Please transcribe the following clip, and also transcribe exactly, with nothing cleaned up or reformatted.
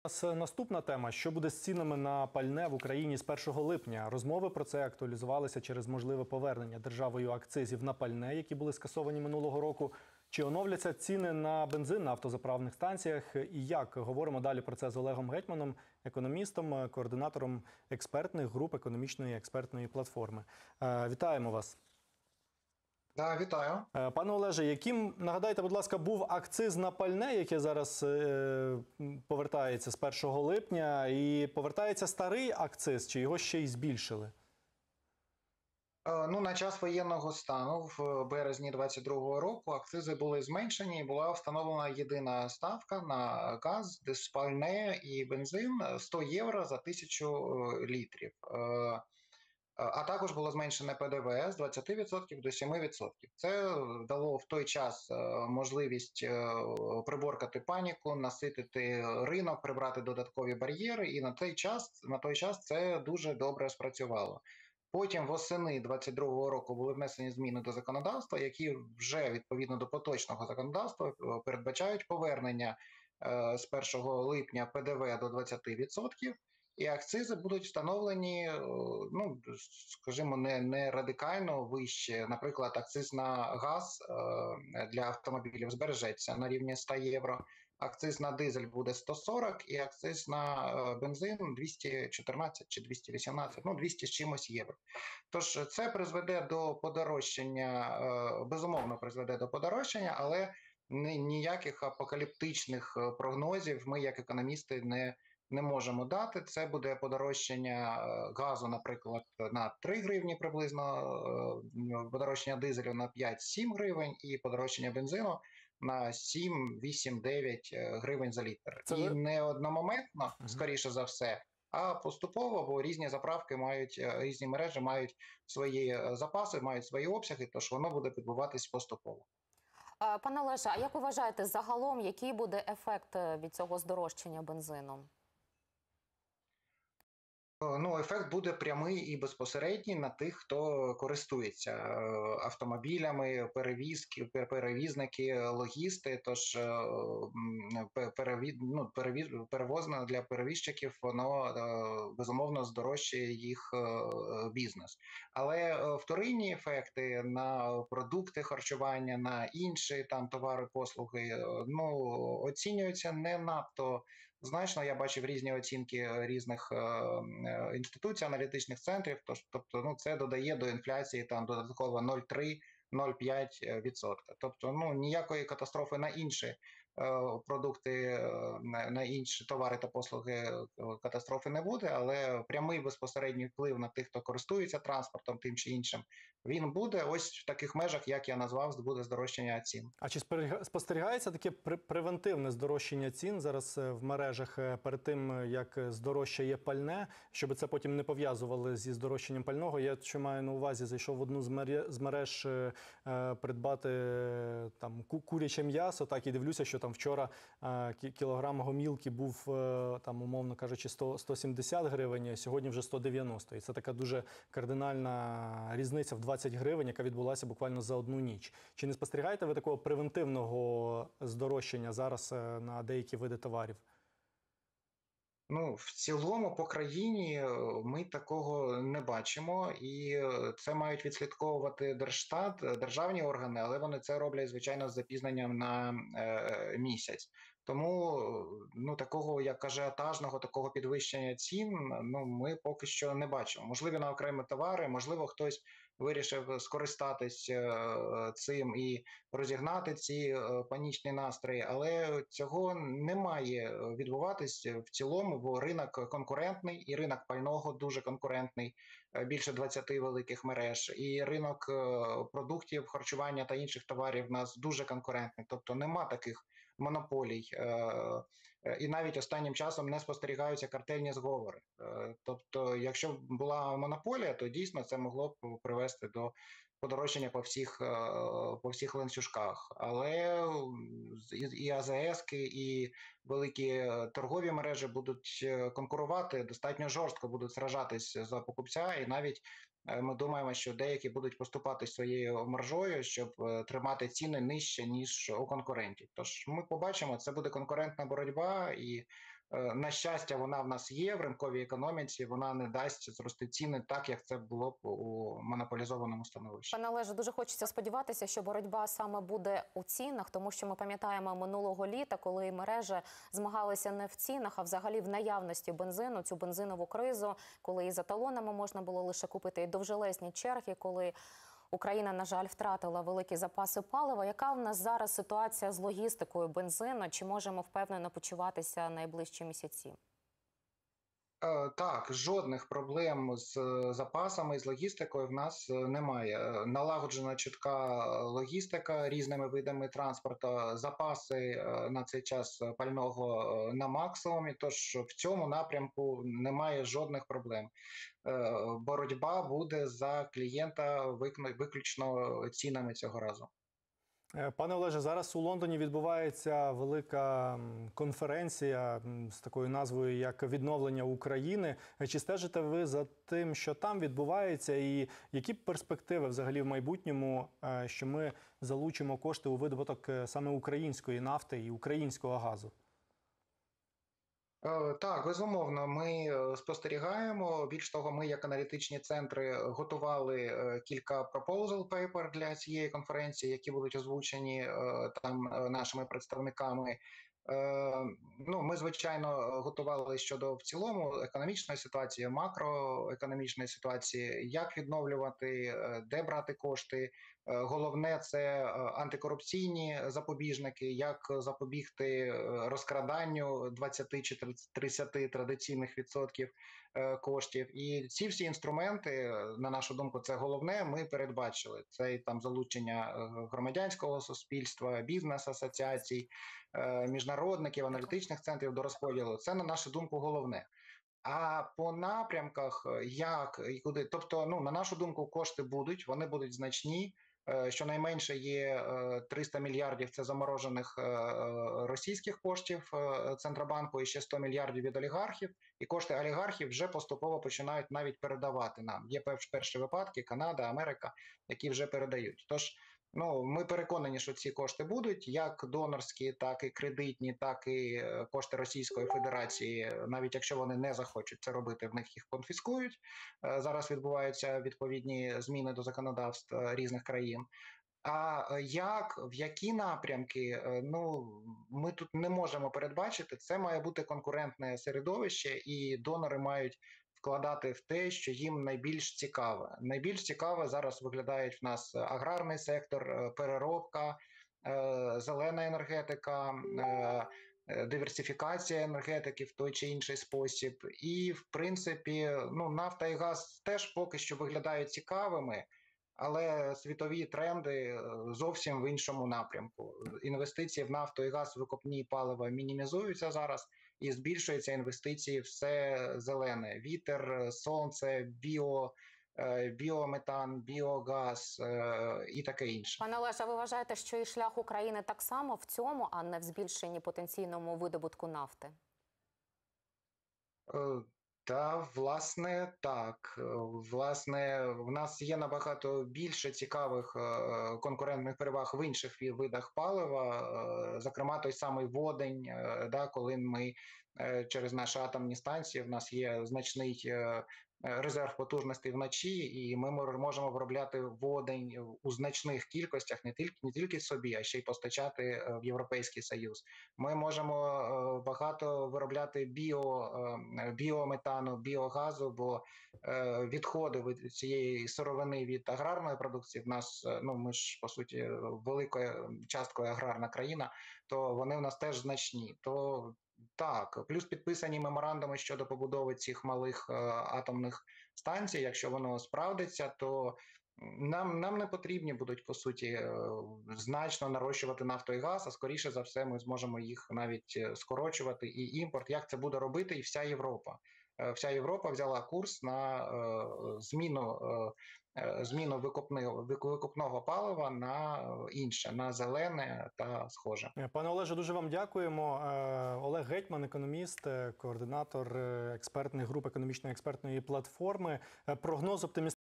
Наступна тема. Що буде з цінами на пальне в Україні з першого липня? Розмови про це актуалізувалися через можливе повернення державою акцизів на пальне, які були скасовані минулого року. Чи оновляться ціни на бензин на автозаправних станціях? І як? Говоримо далі про це з Олегом Гетьманом, економістом, координатором експертних груп економічної експертної платформи. Вітаємо вас. Да, вітаю. Пане Олеже, яким, нагадайте, будь ласка, був акциз на пальне, яке зараз е, повертається з першого липня, і повертається старий акциз, чи його ще й збільшили? Ну, на час воєнного стану в березні двадцять другого року акцизи були зменшені і була встановлена єдина ставка на газ, пальне і бензин сто євро за тисячу літрів. А також було зменшене ПДВ з двадцяти відсотків до семи відсотків. Це дало в той час можливість приборкати паніку, наситити ринок, прибрати додаткові бар'єри, і на той час, на той час це дуже добре спрацювало. Потім восени двадцять другого року були внесені зміни до законодавства, які вже відповідно до поточного законодавства передбачають повернення з першого липня ПДВ до двадцяти відсотків. І акцизи будуть встановлені, ну, скажімо, не, не радикально вище. Наприклад, акциз на газ для автомобілів збережеться на рівні ста євро, акциз на дизель буде сто сорок і акциз на бензин двісті чотирнадцять чи двісті вісімнадцять, ну двісті з чимось євро. Тож це призведе до подорожчання, безумовно призведе до подорожчання, але ніяких апокаліптичних прогнозів ми як економісти не не можемо дати. Це буде подорожчання газу, наприклад, на три гривні приблизно, подорожчання дизелю на п'ять-сім гривень і подорожчання бензину на сім, вісім, дев'ять гривень за літр. Це... І не одномоментно, скоріше за все, а поступово, бо різні заправки мають, різні мережі мають свої запаси, мають свої обсяги, тож воно буде відбуватись поступово. Пане Олеже, а як ви вважаєте, загалом, який буде ефект від цього здорожчання бензину? Ну, ефект буде прямий і безпосередній на тих, хто користується автомобілями, перевізки, перевізники, логісти. Тож перевіз, ну, перевіз, перевозне для перевізчиків воно безумовно здорожчає їх бізнес. Але вторинні ефекти на продукти харчування, на інші там товари, послуги, ну, оцінюються не надто значно. Я бачив різні оцінки різних е, інституцій, аналітичних центрів, тож, тобто ну, це додає до інфляції там додатково нуль цілих три десятих - нуль цілих п'ять десятих відсотка. Тобто ну, ніякої катастрофи на інші е, продукти, на, на інші товари та послуги катастрофи не буде, але прямий безпосередній вплив на тих, хто користується транспортом тим чи іншим, він буде. Ось в таких межах, як я назвав, буде здорожчання цін. А чи спостерігається таке превентивне здорожчання цін зараз в мережах перед тим, як здорожчає пальне, щоб це потім не пов'язували зі здорожчанням пального? Я що маю на увазі, зайшов в одну з мереж е, придбати там куряче м'ясо, так, і дивлюся, що там вчора е, кілограм гомілки був, е, там, умовно кажучи, сто, сто сімдесят гривень, а сьогодні вже сто дев'яносто. І це така дуже кардинальна різниця в двадцять гривень, яка відбулася буквально за одну ніч. Чи не спостерігаєте ви такого превентивного здорожчання зараз на деякі види товарів? Ну, в цілому по країні ми такого не бачимо, і це мають відслідковувати Держстат, державні органи, але вони це роблять, звичайно, з запізненням на е, місяць. Тому ну, такого, як ажіотажного, такого підвищення цін, ну, ми поки що не бачимо. Можливо, на окремі товари, можливо, хтось вирішив скористатись цим і розігнати ці панічні настрої, але цього не має відбуватись в цілому, бо ринок конкурентний, і ринок пального дуже конкурентний, більше двадцяти великих мереж, і ринок продуктів, харчування та інших товарів в нас дуже конкурентний, тобто нема таких монополій. І навіть останнім часом не спостерігаються картельні зговори. Тобто, якщо б була монополія, то дійсно це могло б привести до подорожчання по всіх, по всіх ланцюжках. Але і А Зе Ес-ки, і великі торгові мережі будуть конкурувати, достатньо жорстко будуть сражатись за покупця, і навіть ми думаємо, що деякі будуть поступати своєю маржою, щоб тримати ціни нижче, ніж у конкурентів. Тож ми побачимо, це буде конкурентна боротьба, і На щастя, вона в нас є в ринковій економіці, вона не дасть зрости ціни так, як це було б у монополізованому становищі. Пане Олеже, дуже хочеться сподіватися, що боротьба саме буде у цінах, тому що ми пам'ятаємо минулого літа, коли мережі змагалися не в цінах, а взагалі в наявності бензину, цю бензинову кризу, коли і за талонами можна було лише купити, і довжелезні черги, коли Україна, на жаль, втратила великі запаси палива. Яка в нас зараз ситуація з логістикою бензину? Чи можемо впевнено почуватися найближчі місяці? Так, жодних проблем з запасами, з логістикою в нас немає. Налагоджена чітка логістика різними видами транспорту, запаси на цей час пального на максимумі, тож в цьому напрямку немає жодних проблем. Боротьба буде за клієнта виключно цінами цього разу. Пане Олеже, зараз у Лондоні відбувається велика конференція з такою назвою, як «Відновлення України». Чи стежите ви за тим, що там відбувається, і які перспективи взагалі в майбутньому, що ми залучимо кошти у видобуток саме української нафти і українського газу? Так, безумовно, ми спостерігаємо. Більш того, ми як аналітичні центри готували кілька proposal paper для цієї конференції, які будуть озвучені там нашими представниками. Ну, ми, звичайно, готували щодо в цілому економічної ситуації, макроекономічної ситуації, як відновлювати, де брати кошти. Головне – це антикорупційні запобіжники, як запобігти розкраданню двадцять чи тридцять традиційних відсотків коштів. І ці всі інструменти, на нашу думку, це головне, ми передбачили. Це і там залучення громадянського суспільства, бізнес-асоціацій, міжнародників, аналітичних центрів до розподілу. Це, на нашу думку, головне. А по напрямках, як і куди, тобто, ну, на нашу думку, кошти будуть, вони будуть значні. Щонайменше є триста мільярдів – це заморожених російських коштів Центробанку і ще сто мільярдів від олігархів. І кошти олігархів вже поступово починають навіть передавати нам. Є перші випадки, Канада, Америка, які вже передають. Тож, ну, ми переконані, що ці кошти будуть, як донорські, так і кредитні, так і кошти Російської Федерації, навіть якщо вони не захочуть це робити, в них їх конфіскують. Зараз відбуваються відповідні зміни до законодавств різних країн. А як, в які напрямки, ну, ми тут не можемо передбачити. Це має бути конкурентне середовище, і донори мають вкладати в те, що їм найбільш цікаве. Найбільш цікаве зараз виглядають в нас аграрний сектор, переробка, зелена енергетика, диверсифікація енергетики в той чи інший спосіб. І, в принципі, ну, нафта і газ теж поки що виглядають цікавими, але світові тренди зовсім в іншому напрямку. Інвестиції в нафту і газ, викопні палива мінімізуються зараз, і збільшуються інвестиції в все зелене: вітер, сонце, біо, біометан, біогаз і таке інше. Пане Олеже, ви вважаєте, що і шлях України так само в цьому, а не в збільшенні потенційному видобутку нафти? Та, власне, так. Власне, в нас є набагато більше цікавих конкурентних переваг в інших видах палива, зокрема той самий водень, да, коли ми через наші атомні станції, в нас є значний резерв потужностей вночі, і ми можемо виробляти водень у значних кількостях, не тільки не тільки собі, а ще й постачати в Європейський Союз. Ми можемо багато виробляти біо, біометану, біогазу, бо відходи від цієї сировини від аграрної продукції в нас, ну, ми ж, по суті, великою часткою аграрна країна, то вони в нас теж значні. То так, плюс підписані меморандуми щодо побудови цих малих атомних станцій. Якщо воно справдиться, то нам, нам не потрібні будуть, по суті, значно нарощувати нафту і газ, а скоріше за все ми зможемо їх навіть скорочувати. І імпорт, як це буде робити і вся Європа. Вся Європа взяла курс на зміну, зміну викопного, викопного палива на інше, на зелене та схоже. Пане Олеже, дуже вам дякуємо. Олег Гетьман, економіст, координатор експертних груп економічної експертної платформи. Прогноз оптимістичний.